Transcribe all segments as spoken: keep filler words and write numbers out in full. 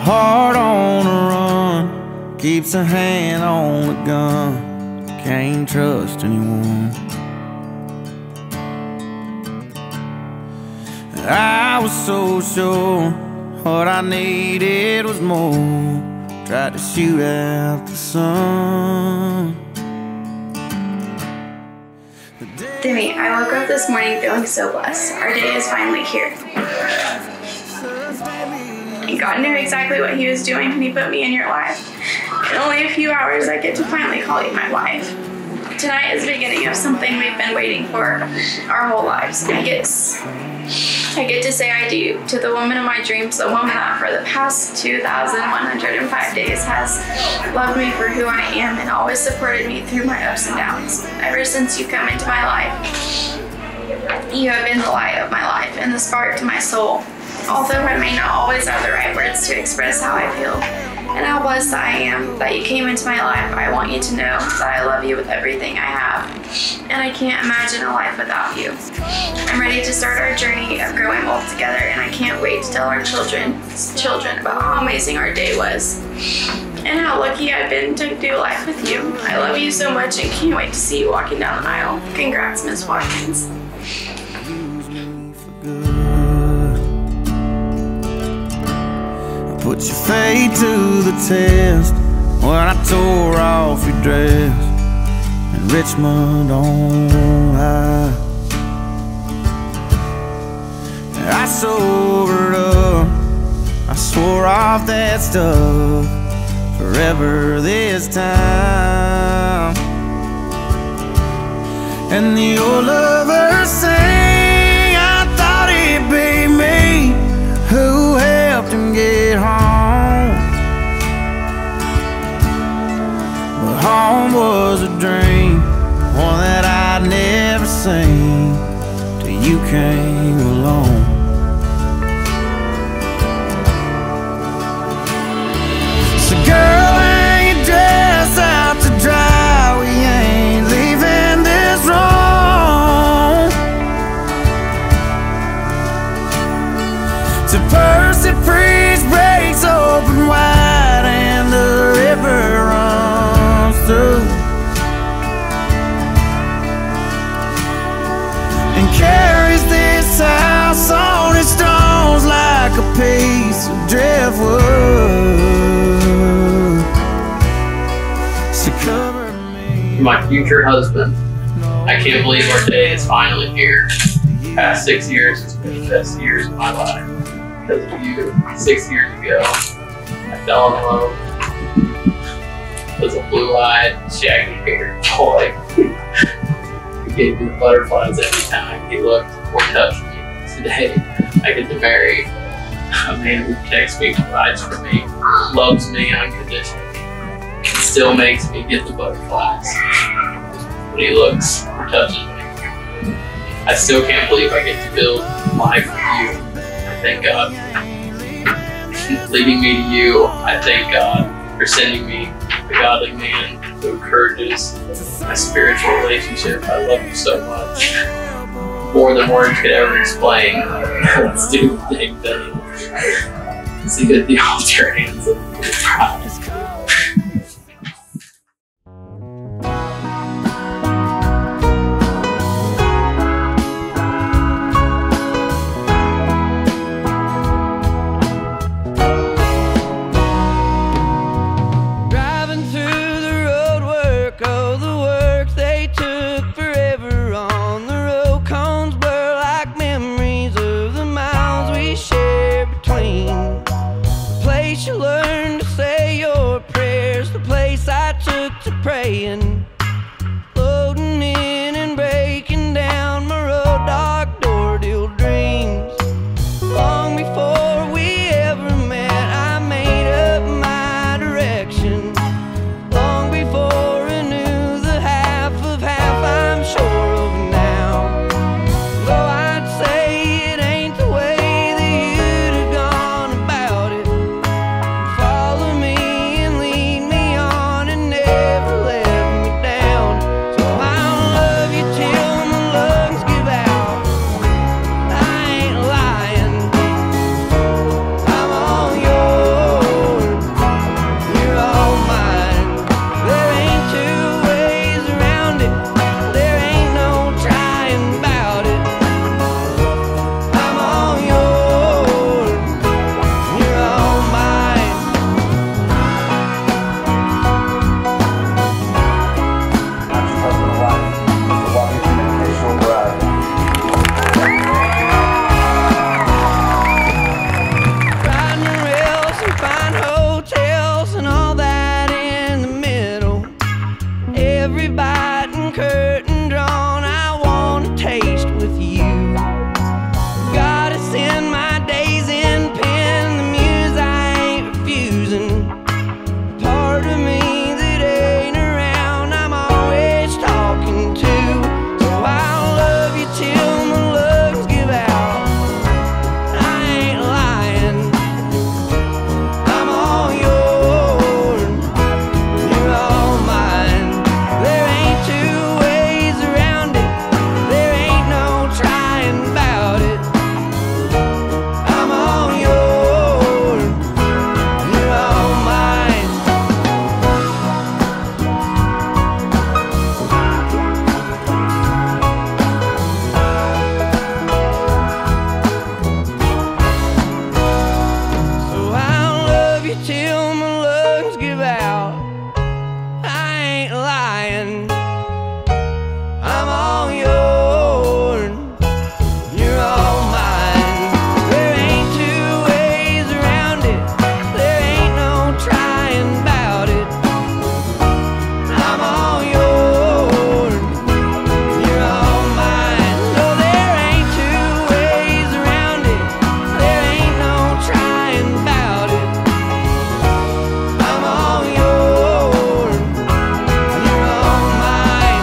heart on the run, keeps a hand on the gun, can't trust anyone. I was so sure what I needed was more, tried to shoot out the sun. Demi, I woke up this morning feeling so blessed. Our day is finally here. And God knew exactly what He was doing when He put me in your life. In only a few hours, I get to finally call you my wife. Tonight is the beginning of something we've been waiting for our whole lives. I get, I get to say I do to the woman of my dreams, the woman that for the past two thousand one hundred five days has loved me for who I am and always supported me through my ups and downs. Ever since you come into my life, you have been the light of my life and the spark to my soul. Although I may not always have the right words to express how I feel and how blessed I am that you came into my life, I want you to know that I love you with everything I have, and I can't imagine a life without you. I'm ready to start our journey of growing old together, and I can't wait to tell our children, children about how amazing our day was and how lucky I've been to do life with you. I love you so much and can't wait to see you walking down the aisle. Congrats, Miss Watkins. Put your fate to the test when I tore off your dress in Richmond on high. I sobered up, I swore off that stuff forever this time. And the old lover sang, I thought it'd be me who helped him get home, but home was a dream, one that I'd never seen till you came along. So girl, hang your dress out to dry, we ain't leaving this room. To Percy Priest breaks open wide and the river runs through and carries this house on its stones like a piece of driftwood. So cover me. My future husband, I can't believe our day is finally here. The past six years has been the best years of my life. Because of you, six years ago, I fell in love with a blue-eyed, shaggy-haired boy. He gave me butterflies every time he looked or touched me. Today, I get to marry a man who protects me, provides for me, loves me unconditionally, and still makes me get the butterflies when he looks or touches me. I still can't believe I get to build life with you. I thank God for leading me to you. I thank God for sending me a godly man who encourages my spiritual relationship. I love you so much. More than words could ever explain. Let's do the big thing. See you at the altar, hands up. Praying, loading in and breaking down my road dog door deal dreams. Long before we ever met, I made up my direction. Long before I knew the half of half I'm sure of now. Though I'd say it ain't the way that you'd have gone about it. Follow me and lead me on and never let me down. every bite and curtain drawn, I wanna taste with you. Gotta send my days in pen, the muse I ain't refusing. Part of me that ain't around, I'm always talking to. So I'll love you till my lungs give out. I ain't lying. I'm all yours, you're all mine. There ain't two ways around it, there ain't no trying about it. I'm all yours, you're all mine. So I'll love you till my lungs give out. I ain't lying. I'm all yours, you're all mine. There ain't two ways around it, there ain't no trying about it. I'm all yours, you're all mine. No, there ain't two ways around it, there ain't no trying about it. I'm all yours, you're all mine.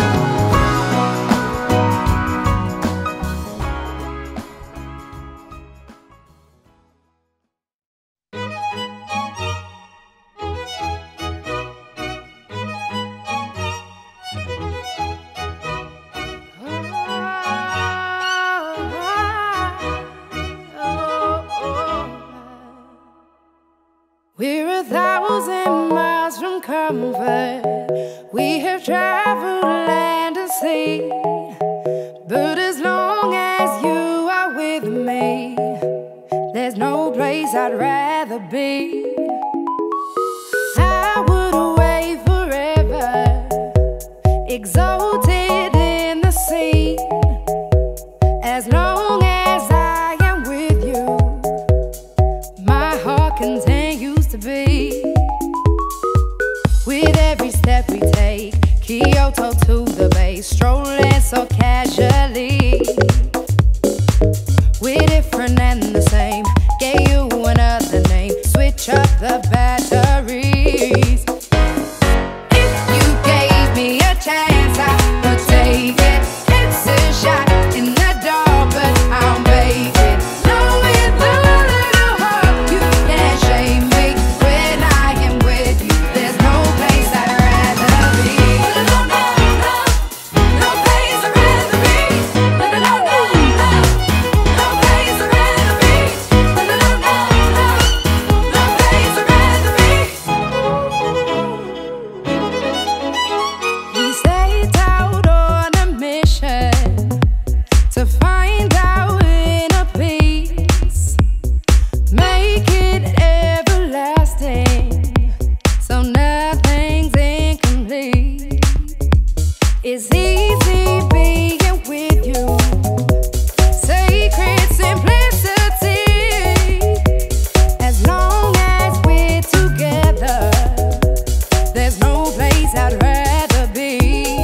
We're a thousand miles from comfort. We have traveled land and sea. But as long as you are with me, there's no place I'd rather be. I would away forever, exalted in the sea. As long as I am with you, my heart continues to beat. With every step we take, Kyoto to the bay, strolling so casually. We're different and the same, gave you another name, switch up the batteries. If you gave me a chance, I would take it. It's a shot in the dark, but I'll make it. Knowing the little heart, you can't shame me. When I am with you, there's no place I'd rather be. No, no, no, no place I'd rather be. No, no, no, no, no place I'd rather be. No, no, no, no, no place I'd rather be. We set out on a mission to find our inner peace, make it everlasting, so nothing's incomplete. It's easy being with you, sacred simplicity. As long as we're together, there's no place I'd rather be.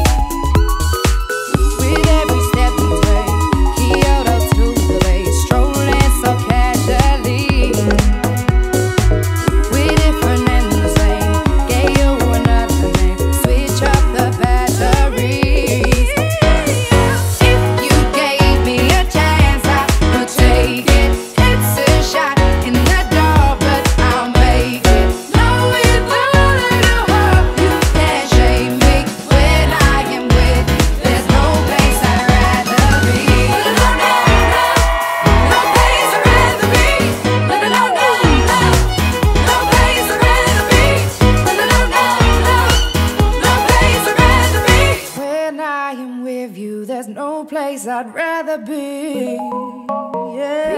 With every step we take, Kyoto to the bay, strolling so casually. We're different and the same, gave you another name, switch up the batteries. If you gave me a chance, I would take it. It's a shot in the dark, but I'll make it. Knowing the little heart, you can't shame me. When I am with you, there's no place I'd rather be. No, no, no, no place I'd rather be. No, no, no, no, no place I'd rather be. No, no, no, no, no place I'd rather be. When I am with you, there's no place I'd rather be. Yeah.